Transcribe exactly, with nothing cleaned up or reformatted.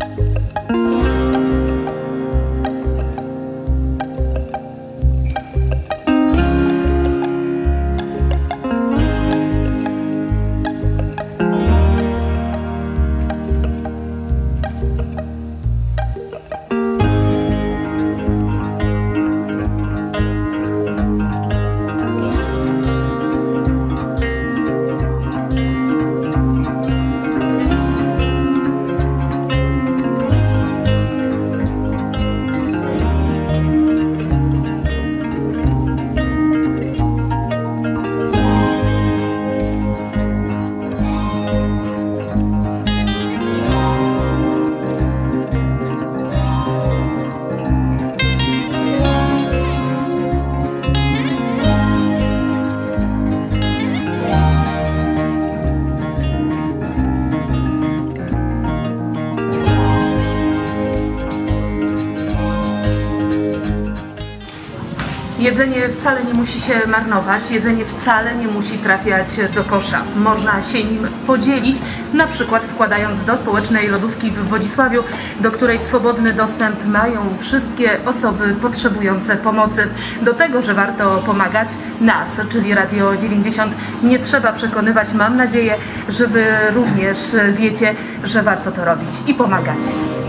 Jedzenie wcale nie musi się marnować, jedzenie wcale nie musi trafiać do kosza. Można się nim podzielić, na przykład wkładając do społecznej lodówki w Wodzisławiu, do której swobodny dostęp mają wszystkie osoby potrzebujące pomocy. Do tego, że warto pomagać, nas, czyli Radio dziewięćdziesiąt, nie trzeba przekonywać. Mam nadzieję, że Wy również wiecie, że warto to robić i pomagać.